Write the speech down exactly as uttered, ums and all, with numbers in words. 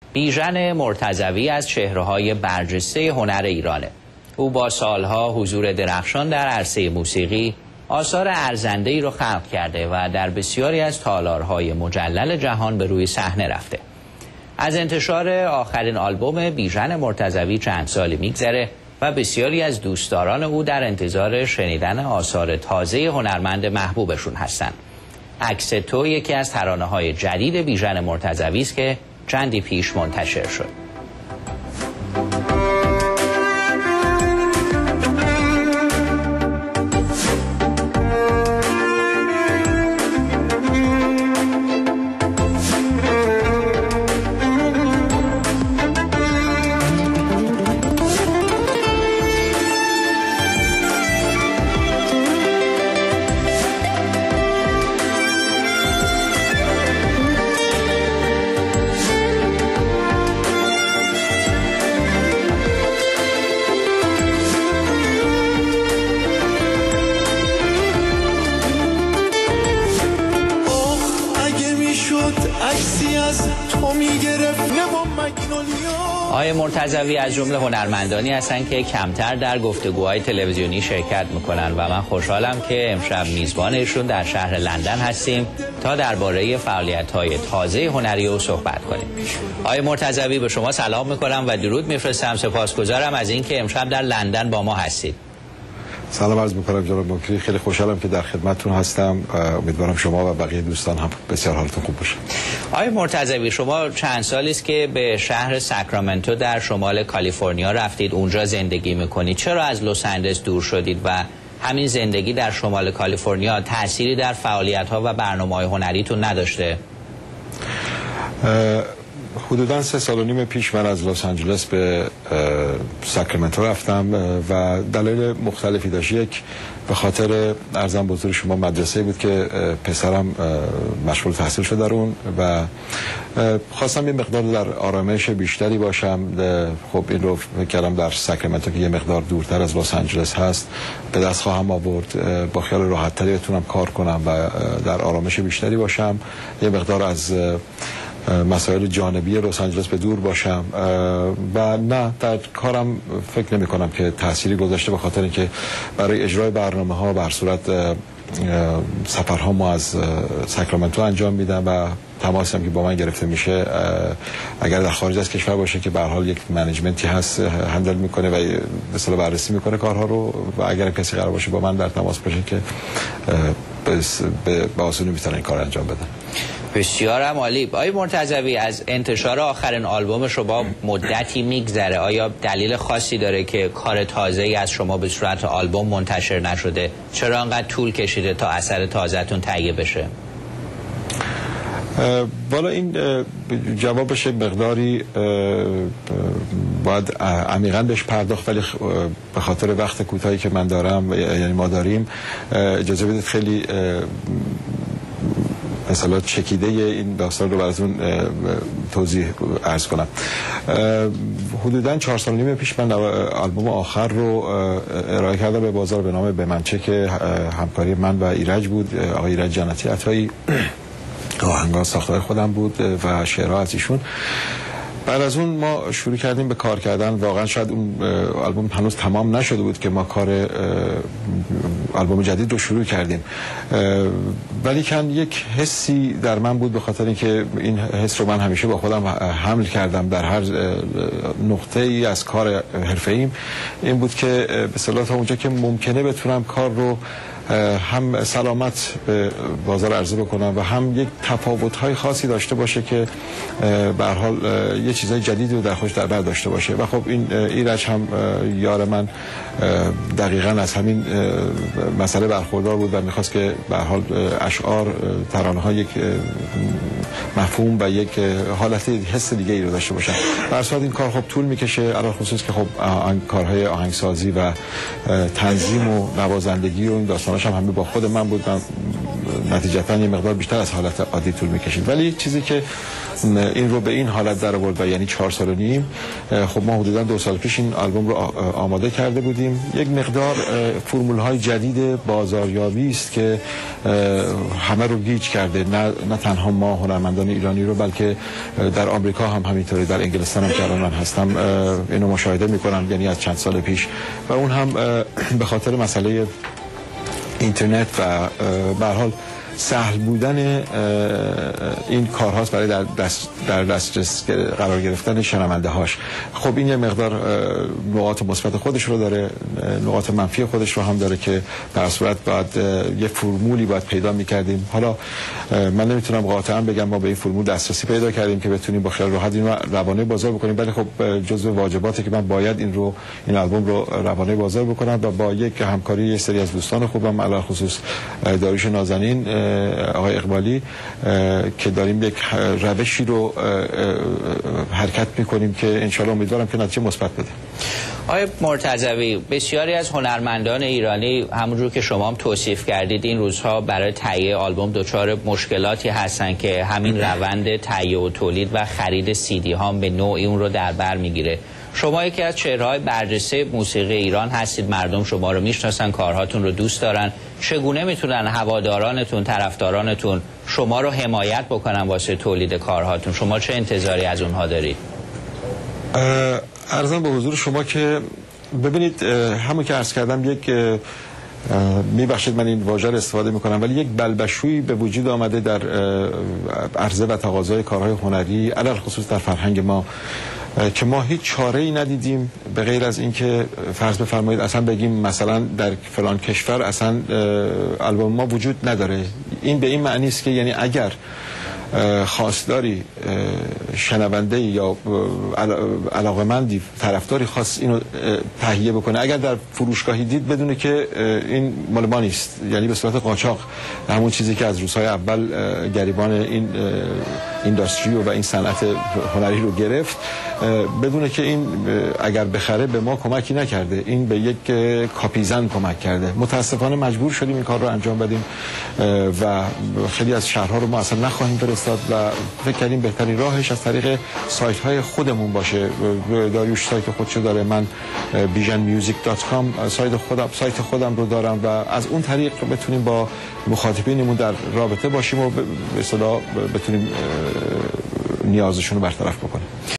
بیژن مرتضوی از چهره‌های برجسته هنر ایرانه. او با سالها حضور درخشان در عرصه موسیقی آثار ارزنده‌ای رو خلق کرده و در بسیاری از تالارهای مجلل جهان به روی صحنه رفته. از انتشار آخرین آلبوم بیژن مرتضوی چند سالی میگذره و بسیاری از دوستداران او در انتظار شنیدن آثار تازه هنرمند محبوبشون هستند. عکس تو یکی از ترانه‌های جدید بیژن مرتضوی است که چندی پیش منتشر شد. آقای مرتضوی از جمله هنرمندانی هستند که کمتر در گفتگوهای تلویزیونی شرکت میکنن و من خوشحالم که امشب میزبانشون در شهر لندن هستیم تا درباره فعالیت‌های تازه هنری او صحبت کنیم. آقای مرتضوی به شما سلام میکنم و درود میفرستم. سپاسگزارم از اینکه امشب در لندن با ما هستید. سلام عرض میکنم جناب مکری، خیلی خوشحالم که در خدمتتون هستم. امیدوارم شما و بقیه دوستان هم بسیار حالتون خوب باشه. آقای مرتضوی، شما چند سالی است که به شهر ساکرامنتو در شمال کالیفرنیا رفتید، اونجا زندگی میکنید. چرا از لس آنجلس دور شدید و همین زندگی در شمال کالیفرنیا تأثیری در فعالیت‌ها و برنامه‌های هنریتون نداشته؟ حدوداً سه سال و نیم پیش من از لس آنجلس به ساکرامنتو رفتم و دلایل مختلفی داشت. یک، به خاطر ارزم بزرگ شما مدرسه بود که پسرم مشغول تحصیل شد در اون و خواستم یه مقدار در آرامش بیشتری باشم. خب این رو فکر کردم در ساکرامنتو که یه مقدار دورتر از لس آنجلس هست به دست خواهم آورد، با خیال راحت تری بتونم کار کنم و در آرامش بیشتری باشم، یه مقدار از مسائل جانبی لس آنجلس به دور باشم و نه در کارم فکر نمی کنم که تأثیری گذاشته، به خاطر اینکه برای اجرای برنامه ها به هر صورت سفرها ما از ساکرامنتو انجام میدم و تماسی هم که با من گرفته میشه اگر در خارج از کشور باشه که به هر حال یک منیجمنتی هست هندل میکنه و به اصطلاح بررسی میکنه کارها رو و اگر کسی قرار باشه با من در تماس باشه که به آسونی میتونه این کار انجام بدن. بسیار عالی. آقای مرتضوی، از انتشار آخرین آلبوم شما مدتی میگذره، آیا دلیل خاصی داره که کار تازه‌ای از شما به صورت آلبوم منتشر نشده؟ چرا انقدر طول کشیده تا اثر تازه‌تون تهیه بشه؟ والا این جوابش مقداری باید عمیقاً بهش پرداخت، ولی به خاطر وقت کوتاهی که من دارم یعنی ما داریم اجازه بدید خیلی مثلا چکیده این داستان رو براتون توضیح عرض کنم. حدوداً چهار سال و نیم پیش من آلبوم آخر رو ارائه کردم به بازار به نام به منچه که همکاری من و ایرج بود، آقای ایرج جنتی عطایی. آهنگا ساختار خودم بود و شعرها از ایشون. بعد از اون ما شروع کردیم به کار کردن. واقعا شاید اون آلبوم هنوز تمام نشده بود که ما کار آلبوم جدید رو شروع کردیم، ولی کن یک حسی در من بود، به خاطر اینکه این حس رو من همیشه با خودم حمل کردم در هر نقطه ای از کار حرفه‌ایم، این بود که به اصطلاح تا اونجا که ممکنه بتونم کار رو هم سلامت به بازار عرضه بکنم و هم یک تفاوت‌های خاصی داشته باشه که به هر حال یه چیزای جدیدی رو در خودش در بر داشته باشه. و خب این ایرج هم یار من دقیقاً از همین مسئله برخوردار بود و می‌خواست که به هر حال اشعار، ترانه‌ها یک مفهوم و یک حالت حس دیگه ای رو داشته باشن. در صورت این کار خب طول می‌کشه، علاوه خصوص که خب کارهای آهنگسازی و تنظیم و نوازندگی و این داستاناش هم همه با خود من بود. من نتیجتا یه مقدار بیشتر از حالت عادی طول میکشید. ولی چیزی که این رو به این حالت در آورد و یعنی چهار سال و نیم، خب ما حدودا دو سال پیش این آلبوم رو آماده کرده بودیم. یک مقدار فرمول های جدید بازاریابی است که همه رو گیج کرده، نه نه تنها ما هنرمندان ایرانی رو، بلکه در آمریکا هم همینطوری، در انگلستان هم که الان من هستم اینو مشاهده میکنم، یعنی از چند سال پیش، و اون هم به خاطر مسئله اینترنت و به هر حال سهل بودن این کارهاست برای در دست در دسترس قرار گرفتن شنونده هاش. خب این یه مقدار نقاط مثبت خودش رو داره، نقاط منفی خودش رو هم داره که در صورت باید یه فرمولی باید پیدا می‌کردیم. حالا من نمیتونم قاطعا بگم ما به این فرمول دسترسی پیدا کردیم که بتونیم با خیال راحت این رو روانه بازار بکنیم، ولی خب جزو واجباته که من باید این رو این آلبوم رو روانه بازار بکنم و با یک همکاری یه سری از دوستان خوبم، علاوه خصوص داریوش نازنین، آقای اقبالی، که داریم یک روشی رو حرکت میکنیم که انشالله امیدوارم که نتیجه مثبت بده. آقای مرتضوی، بسیاری از هنرمندان ایرانی همونجور که شما هم توصیف کردید این روزها برای تهیه آلبوم دچار مشکلاتی هستن که همین روند تهیه و تولید و خرید سی دی ها به نوعی اون رو در بر میگیره. شما یکی از چهره‌های برجسته موسیقی ایران هستید، مردم شما رو میشناسن، کارهاتون رو دوست دارن. چگونه میتونن هوادارانتون، طرفدارانتون شما رو حمایت بکنن واسه تولید کارهاتون؟ شما چه انتظاری از اونها دارید؟ عرضم به حضور شما که ببینید، همون که عرض کردم، یک میبخشید من این واژه رو استفاده میکنم، ولی یک بلبشویی به وجود آمده در عرضه و تقاضای کارهای هنری علل خصوص در فرهنگ ما که ما هیچ چاره ای ندیدیم به غیر از اینکه فرض بفرمایید اصلا بگیم مثلا در فلان کشور اصلا آلبوم ما وجود نداره. این به این معنی است که یعنی اگر خواستاری، شنونده یا علاقمندی، طرفداری خاص اینو تهیه بکنه، اگر در فروشگاهی دید بدونه که این مال ما نیست، یعنی به صورت قاچاق، همون چیزی که از روزهای اول گریبان این اینداستری و این صنعت هنری رو گرفت، بدونه که این اگر بخره به ما کمکی نکرده، این به یک کاپیزن کمک کرده. متاسفانه مجبور شدیم این کار رو انجام بدیم و خیلی از شهرها رو ما اصلا نخواهیم فرستاد و فکر کردیم بهترین راهش از طریق سایت های خودمون باشه. داریوش سایت خودشو داره، من بیژن میوزیک دات کام سایت خودم سایت خودم رو دارم و از اون طریق بتونیم با مخاطبینمون در رابطه باشیم و به اصطلاح بتونیم نیازشون رو برطرف بکنیم.